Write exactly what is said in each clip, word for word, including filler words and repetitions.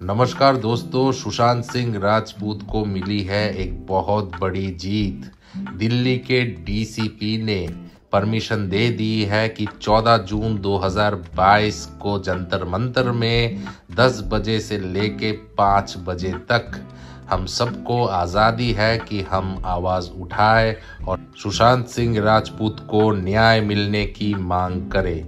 नमस्कार दोस्तों, सुशांत सिंह राजपूत को मिली है एक बहुत बड़ी जीत। दिल्ली के डीसीपी ने परमिशन दे दी है कि चौदह जून दो हज़ार बाईस को जंतर मंतर में दस बजे से लेके पाँच बजे तक हम सबको आज़ादी है कि हम आवाज़ उठाएं और सुशांत सिंह राजपूत को न्याय मिलने की मांग करें।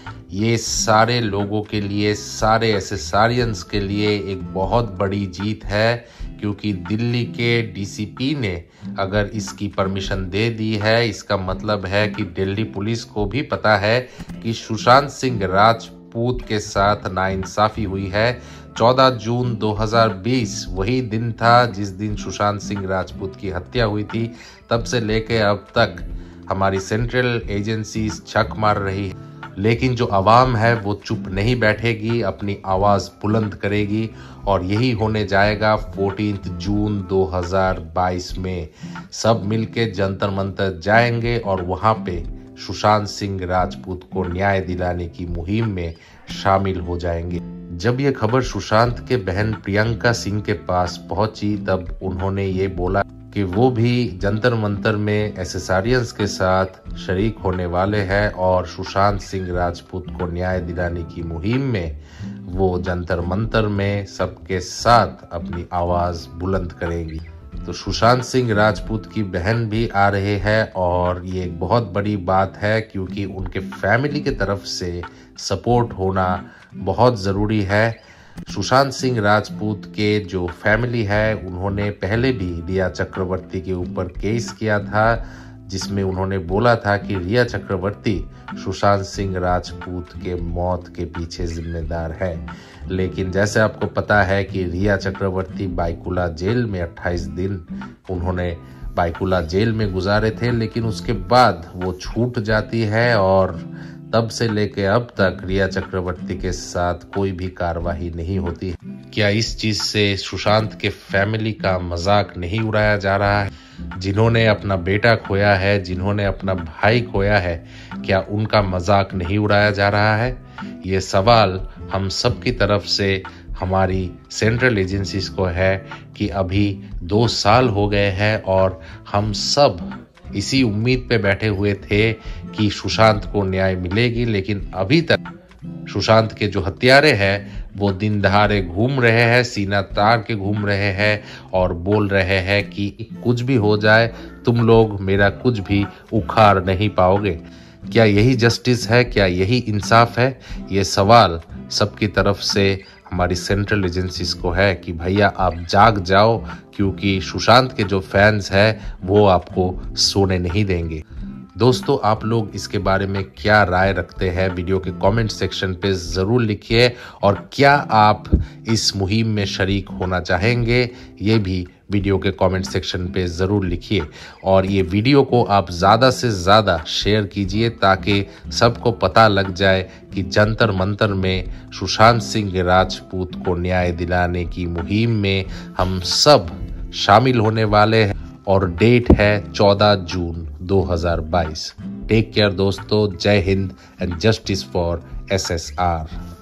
ये सारे लोगों के लिए, सारे एसेसारियंस के लिए एक बहुत बड़ी जीत है, क्योंकि दिल्ली के डीसीपी ने अगर इसकी परमिशन दे दी है, इसका मतलब है कि दिल्ली पुलिस को भी पता है कि सुशांत सिंह राजपूत के साथ नाइंसाफ़ी हुई है। चौदह जून दो हज़ार बीस वही दिन था जिस दिन सुशांत सिंह राजपूत की हत्या हुई थी। तब से लेके अब तक हमारी सेंट्रल एजेंसीज छक मार रही है, लेकिन जो आवाम है वो चुप नहीं बैठेगी, अपनी आवाज़ बुलंद करेगी। और यही होने जाएगा चौदह जून दो हज़ार बाईस में। सब मिलके जंतर मंतर जाएंगे और वहाँ पे सुशांत सिंह राजपूत को न्याय दिलाने की मुहिम में शामिल हो जाएंगे। जब ये खबर सुशांत के बहन प्रियंका सिंह के पास पहुंची, तब उन्होंने ये बोला कि वो भी जंतर मंतर में एसेसारियंस के साथ शरीक होने वाले हैं और सुशांत सिंह राजपूत को न्याय दिलाने की मुहिम में वो जंतर मंतर में सबके साथ अपनी आवाज़ बुलंद करेंगी। तो सुशांत सिंह राजपूत की बहन भी आ रहे हैं और ये एक बहुत बड़ी बात है, क्योंकि उनके फैमिली की तरफ से सपोर्ट होना बहुत ज़रूरी है। सुशांत सिंह राजपूत के जो फैमिली है, उन्होंने पहले भी रिया चक्रवर्ती के ऊपर केस किया था, जिसमें उन्होंने बोला था कि रिया चक्रवर्ती सुशांत सिंह राजपूत के मौत के पीछे जिम्मेदार है। लेकिन जैसे आपको पता है कि रिया चक्रवर्ती बायकुला जेल में अट्ठाईस दिन उन्होंने बायकुला जेल में गुजारे थे, लेकिन उसके बाद वो छूट जाती है और तब से लेके अब तक रिया चक्रवर्ती के साथ कोई भी कार्रवाई नहीं होती। क्या इस चीज से सुशांत के फैमिली का मजाक नहीं उड़ाया जा रहा है? जिन्होंने अपना बेटा खोया है, जिन्होंने अपना भाई खोया है, क्या उनका मजाक नहीं उड़ाया जा रहा है? ये सवाल हम सब की तरफ से हमारी सेंट्रल एजेंसीज को है कि अभी दो साल हो गए हैं और हम सब इसी उम्मीद पे बैठे हुए थे कि सुशांत को न्याय मिलेगी, लेकिन अभी तक सुशांत के जो हत्यारे हैं वो दिन दहाड़े घूम रहे हैं, सीना तार के घूम रहे हैं और बोल रहे हैं कि कुछ भी हो जाए, तुम लोग मेरा कुछ भी उखाड़ नहीं पाओगे। क्या यही जस्टिस है? क्या यही इंसाफ है? ये सवाल सबकी तरफ से हमारी सेंट्रल एजेंसीज को है कि भैया आप जाग जाओ, क्योंकि सुशांत के जो फैंस हैं वो आपको सोने नहीं देंगे। दोस्तों, आप लोग इसके बारे में क्या राय रखते हैं? वीडियो के कमेंट सेक्शन पे ज़रूर लिखिए, और क्या आप इस मुहिम में शरीक होना चाहेंगे, ये भी वीडियो के कमेंट सेक्शन पे ज़रूर लिखिए। और ये वीडियो को आप ज़्यादा से ज़्यादा शेयर कीजिए, ताकि सबको पता लग जाए कि जंतर मंतर में सुशांत सिंह राजपूत को न्याय दिलाने की मुहिम में हम सब शामिल होने वाले हैं। और डेट है चौदह जून दो हज़ार बाईस। टेक केयर दोस्तों, जय Hind and justice for S S are.